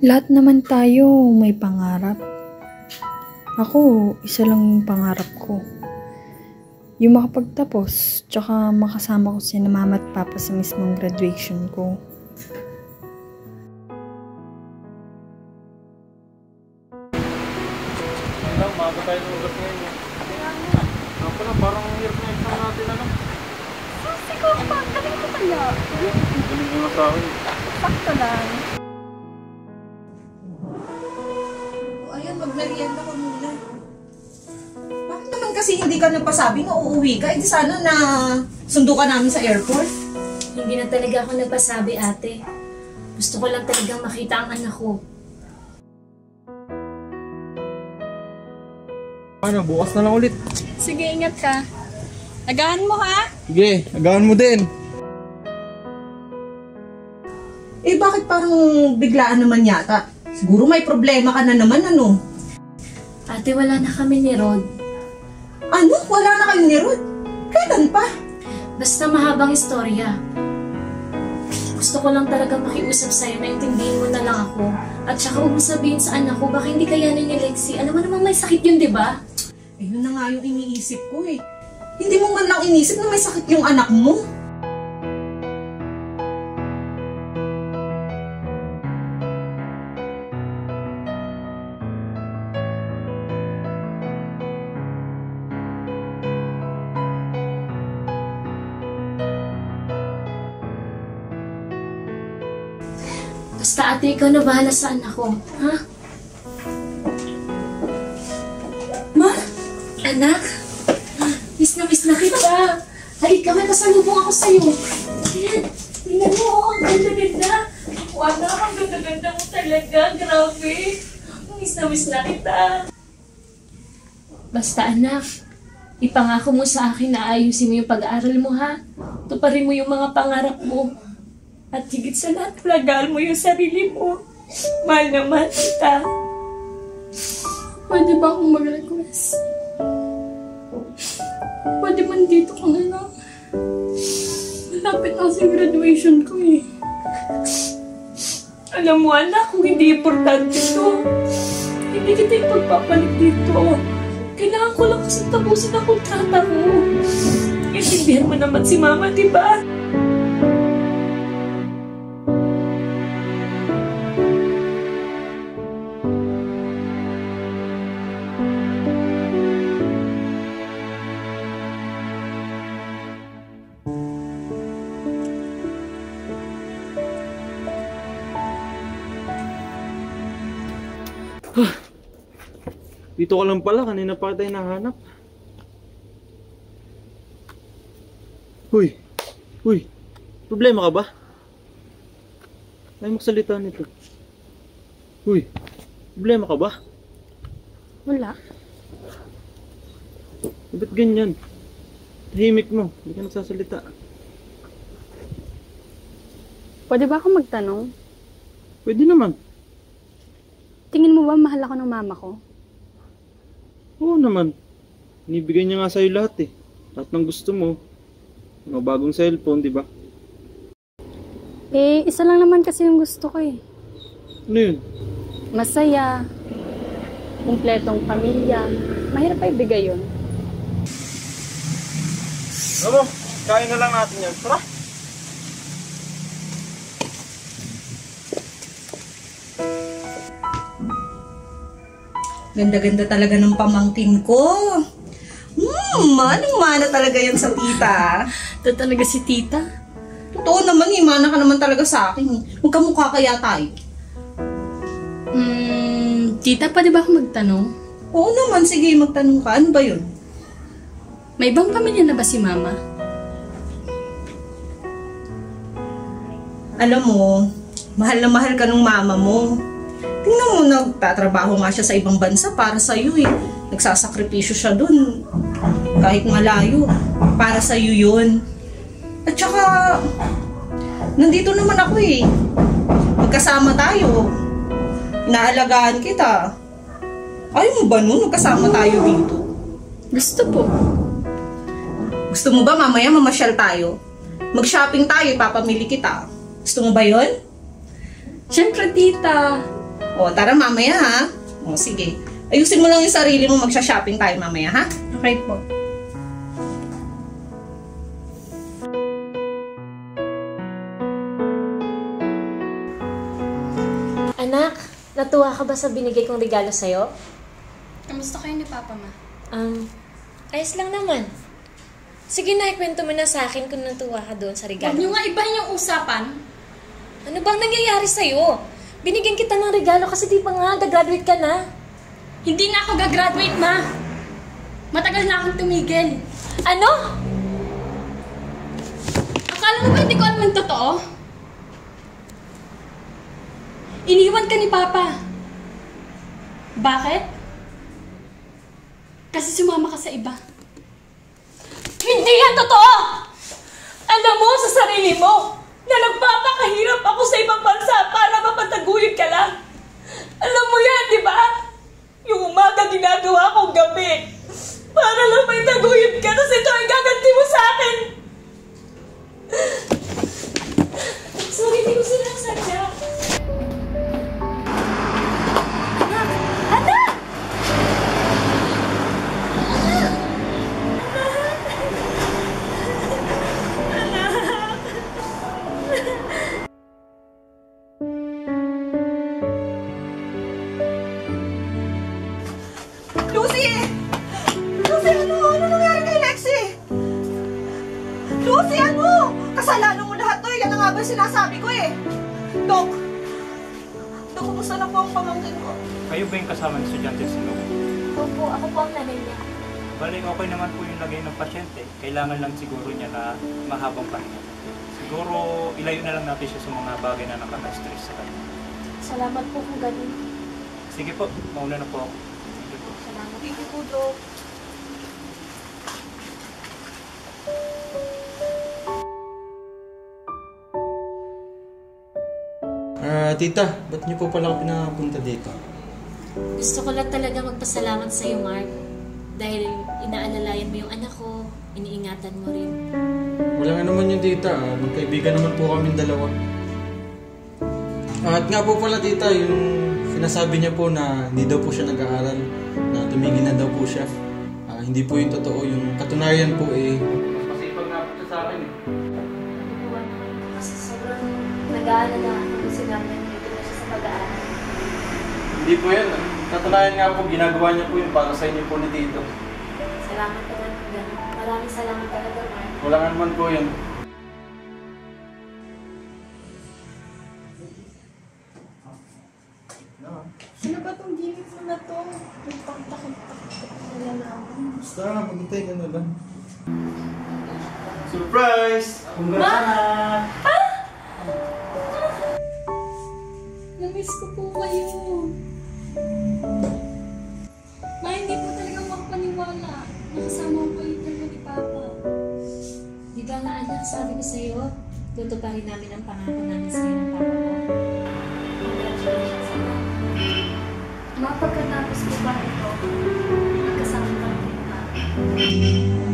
Lahat naman tayo may pangarap. Ako, isa lang yung pangarap ko. Yung makapagtapos, tsaka makasama ko si mama at papa sa mismong graduation ko. Maaga tayo ng ugat ngayon. Nga pala, parang hirap na exam natin, ano? Susi ko pa! Galing ko kaya! Galing mo na sa akin. Sakto lang. Ayan, magmerienda ko muna. Bakit naman kasi hindi ka nagpasabi na uuwi ka? Eh di sana na sundo ka namin sa airport. Hindi na talaga ako nagpasabi, ate. Gusto ko lang talagang makita ang anak ko. Ano, bukas na lang ulit. Sige, ingat ka. Agahan mo, ha? Sige, agahan mo din. Eh bakit parang biglaan naman yata? Siguro may problema ka na naman, ano? Ate, wala na kami ni Rod. Ano? Wala na kayo ni Rod? Kailan pa? Basta mahabang istorya. Gusto ko lang talaga makiusap sa'yo na intindihin mo na lang ako. At saka huwag mo sabihin sa anak ko, baka hindi kayanin ni Lexie. Alam mo namang may sakit yun, di ba? Eh yun na nga yung iniisip ko eh. Hindi mo man lang inisip na may sakit yung anak mo. Basta ate, ikaw na bahala sa anak ko, ha? Ma? Anak? Miss na kita. Halika, may pasalubong ako sa'yo. Ayan, tingnan mo, ang ganda-ganda. Ako, anak, ang ganda-ganda mo talaga. Grabe. Miss na kita. Basta anak, ipangako mo sa akin na ayusin mo yung pag-aaral mo, ha? Tuparin mo yung mga pangarap mo. At higit sa lahat, alagaan mo yung sarili mo. Mahal na mahal kita. Pwede ba akong mag-request? Pwede man dito ka na lang. Malapit na sa graduation ko eh. Alam mo anak, kung hindi importante to, hindi kita ipagpapalit dito. Kailangan ko lang kasi tapusin ang kontrata ko. Intindihan mo naman si mama, di ba? Dito ka lang pala, kanina pa tayo nahanap. Huy, problema ka ba? Ay magsalita nito. Huy, problema ka ba? Wala. Ba't ganyan? Tahimik mo, hindi ka nagsasalita. Pwede ba ako magtanong? Pwede naman. Tingin mo ba mahal ako ng mama ko? Oo naman. Inibigay niya nga sa'yo lahat eh. Lahat ng gusto mo. Mga bagong cellphone, di ba? Eh, isa lang naman kasi yung gusto ko eh. Ano yun? Masaya. Kumpletong pamilya. Mahirap pa ibigay yun. Ano? Kain na lang natin yan. Tara! Ganda-ganda talaga ng pamangkin ko. Manang-mana talaga yan sa tita. Ito talaga si tita. Totoo naman eh, mana ka naman talaga sa akin. Magkamukha kaya tayo. Tita, pwede ba ako magtanong? Oo naman, sige magtanong ka. Ano ba yun? May ibang pamilya na ba si mama? Alam mo, mahal na mahal ka ng mama mo. Tingnan mo, nagtatrabaho nga siya sa ibang bansa para sa'yo eh. Nagsasakripisyo siya dun. Kahit malayo, para sa'yo yun. At saka, nandito naman ako eh. Magkasama tayo. Inaalagaan kita. Ayaw mo ba nun? Magkasama tayo dito. Gusto po. Gusto mo ba mamaya mamasyal tayo? Mag-shopping tayo, ipapamili kita. Gusto mo ba yun? Siyempre, tita. O, tara mamaya ha. O, sige. Ayusin mo lang yung sarili mo, magsha-shopping tayo mamaya ha. Okay po. Anak, natuwa ka ba sa binigay kong regalo sa'yo? Kamusta kayo ni Papa, Ma? Ayos lang naman. Sige na, ikwento mo na sa akin kung natuwa ka doon sa Huwag regalo. niyo nga ibahin yung usapan. Ano bang nangyayari sa'yo? Binigyan kita ng regalo kasi di pa nga, graduate ka na. Hindi na ako gagraduate, Ma. Matagal na akong tumigil. Ano? Akala mo ba hindi ko alam ang totoo? Iniwan ka ni Papa. Bakit? Kasi sumama ka sa iba. Hindi yan totoo! Alam mo sa sarili mo na nagpapakahirap ako sa ibang bansa para mapataguyod ka lang. Alam mo yan, di ba? Yung umaga ginagawa kong gabi para lang may taguyod ka, tapos ito ay gaganti mo sa akin. Sorry, hindi ko sinasadya. Anak! Anak! Lucy! Lucy, ano? Ano nangyari kay Lexie? Lucy, ano? Kasalanan mo lahat to. Yan na nga ba sinasabi ko eh. Dok! Dok, kumusta na po ang pamangkin ko? Kayo ba yung kasama ng estudyante sa loob? Opo, ako po ang nanay niya. Balik okay naman po yung lagay ng pasyente. Kailangan lang siguro niya na mahabang pahinga. Siguro ilayo na lang natin siya sa mga bagay na nakaka-stress sa kanya. Salamat po kung ganun. Sige po, mauna na po ako. Sige po. Salamat. Thank you po, Dok. Tita, ba't niyo po pala ako pinapunta dito? Gusto ko lang talaga magpasalamat sa iyo, Mark. Dahil inaalalayan mo yung anak ko, iniingatan mo rin. Wala nga naman yung tita, magkaibigan naman po kami dalawa. At nga po pala tita, yung sinasabi niya po na hindi daw po siya nag-aaral, na tumigil na daw po siya. Hindi po yung totoo, yung katunayan po eh. Mas masipag nga po siya sa akin eh. Natutuwa naman kasi sobrang nag-aalala ako kung sinabi niya dito na siya sa pag-aaral. Hindi po yan. Katunayan nga po, ginagawa niya po yung para sa inyo po ni Tito. Salamat naman kung ganun. Maraming salamat talaga, Mark. Wala nga naman po yan. Ano ba tong gimmick mo na to? Yung pagtakot-takot na lang. Basta, maghintay ka na lang. Surprise! Congrats anak! Namiss ko po kayo. Ma, hindi po talaga makapaniwala. Nakasama ko kayo talaga ni Papa. Di ba nga anak, sabi ko sa iyo, tutuparin namin ang pangako namin sa iyo ng papa mo. Congratulations sa mga. Ma, pagkatapos ko ba ito, magkasama kami ni Papa.